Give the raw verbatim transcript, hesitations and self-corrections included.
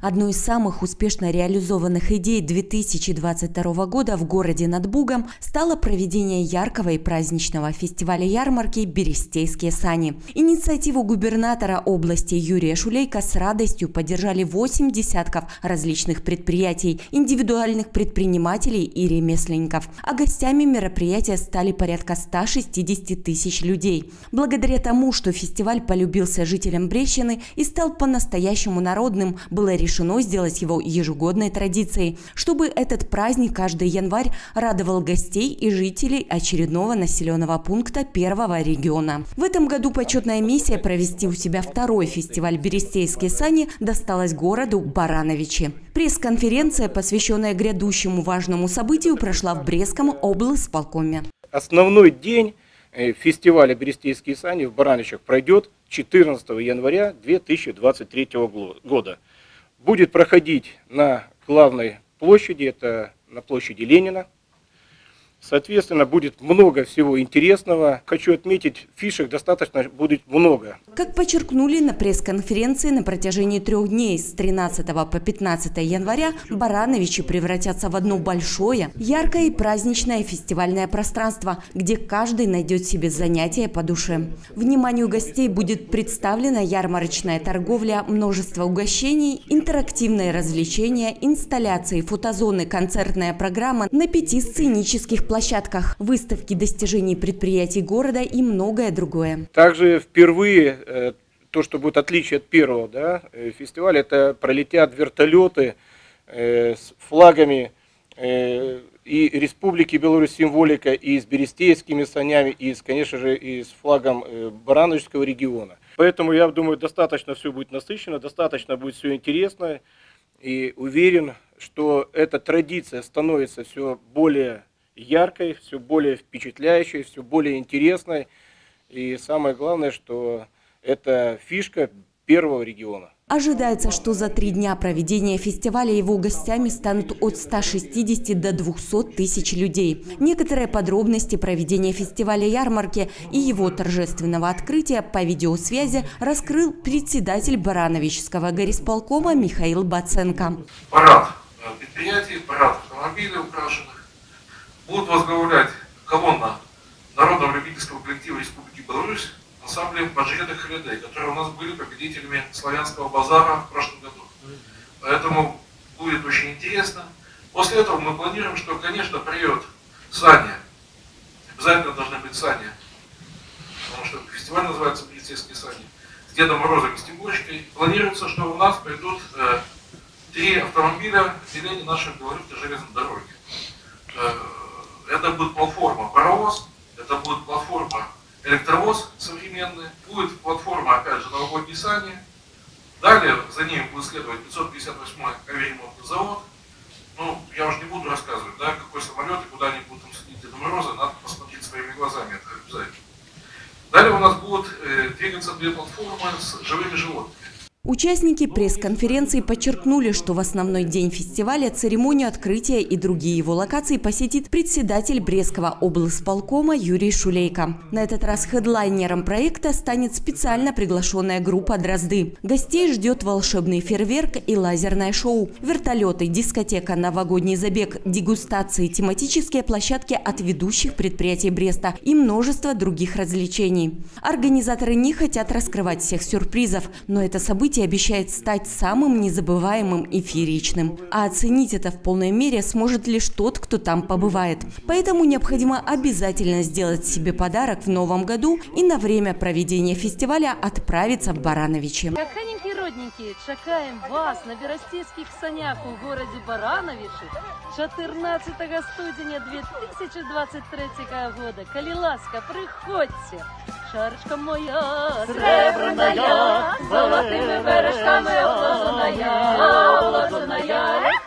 Одной из самых успешно реализованных идей две тысячи двадцать второго года в городе над Бугом стало проведение яркого и праздничного фестиваля ярмарки «Берестейские сани». Инициативу губернатора области Юрия Шулейка с радостью поддержали восемь десятков различных предприятий, индивидуальных предпринимателей и ремесленников. А гостями мероприятия стали порядка ста шестидесяти тысяч людей. Благодаря тому, что фестиваль полюбился жителям Брещины и стал по-настоящему народным, было решено сделать его ежегодной традицией, чтобы этот праздник каждый январь радовал гостей и жителей очередного населенного пункта первого региона. В этом году почетная миссия провести у себя второй фестиваль «Берестейские сани» досталась городу Барановичи. Пресс-конференция, посвященная грядущему важному событию, прошла в Брестском облсполкоме. Основной день фестиваля «Берестейские сани» в Барановичах пройдет четырнадцатого января две тысячи двадцать третьего года. Будет проходить на главной площади, это на площади Ленина. Соответственно, будет много всего интересного. Хочу отметить, фишек достаточно будет много. Как подчеркнули на пресс-конференции, на протяжении трех дней с тринадцатого по пятнадцатое января Барановичи превратятся в одно большое, яркое и праздничное фестивальное пространство, где каждый найдет себе занятие по душе. Вниманию гостей будет представлена ярмарочная торговля, множество угощений, интерактивные развлечения, инсталляции, фотозоны, концертная программа на пяти сценических площадках. площадках, выставки достижений предприятий города и многое другое. Также впервые э, то, что будет отличие от первого да, фестиваля, это пролетят вертолеты э, с флагами э, и Республики Беларусь символика, и с берестейскими санями, и, с, конечно же, и с флагом э, Барановичского региона. Поэтому я думаю, достаточно все будет насыщенно, достаточно будет все интересно, и уверен, что эта традиция становится все более яркой, все более впечатляющей, все более интересной. И самое главное, что это фишка первого региона. Ожидается, что за три дня проведения фестиваля его гостями станут от ста шестидесяти до двухсот тысяч людей. Некоторые подробности проведения фестиваля ярмарки и его торжественного открытия по видеосвязи раскрыл председатель Барановичского горисполкома Михаил Баценко. Парад предприятий, парад автомобилей украшенных будут возглавлять колонна Народного любительского коллектива Республики Беларусь, ансамблем Маджеда Холидей, которые у нас были победителями славянского базара в прошлом году. Поэтому будет очень интересно. После этого мы планируем, что, конечно, придет сани. Обязательно должны быть сани, потому что фестиваль называется «Берестейские сани», с Дедом Морозом и Снегурочкой. Планируется, что у нас придут э, три автомобиля отделения нашей белорусской железной дороги. Э, Это будет платформа паровоз, это будет платформа электровоз современный, будет платформа, опять же, новогодние сани. Далее за ними будет следовать пятьсот пятьдесят восьмой авиаремонтный завод. Ну, я уже не буду рассказывать, да, какой самолет и куда они будут там садить Деда Мороза, надо посмотреть своими глазами, это обязательно. Далее у нас будут э, двигаться две платформы с живыми животными. Участники пресс-конференции подчеркнули, что в основной день фестиваля церемонию открытия и другие его локации посетит председатель Брестского облсполкома Юрий Шулейко. На этот раз хедлайнером проекта станет специально приглашенная группа «Дрозды». Гостей ждет волшебный фейерверк и лазерное шоу, вертолеты, дискотека, новогодний забег, дегустации, тематические площадки от ведущих предприятий Бреста и множество других развлечений. Организаторы не хотят раскрывать всех сюрпризов, но это событие обещает стать самым незабываемым и фееричным. А оценить это в полной мере сможет лишь тот, кто там побывает. Поэтому необходимо обязательно сделать себе подарок в новом году и на время проведения фестиваля отправиться в Барановичи. Коханенькие родненькие, чекаем вас на Берестейских санях у городе Барановичи чотирнадцятого студеня две тысячи двадцать третьего года. Коли ласка, приходьте. Шарочка моя, сребраная, золотыми бережками обложенная, обложенная.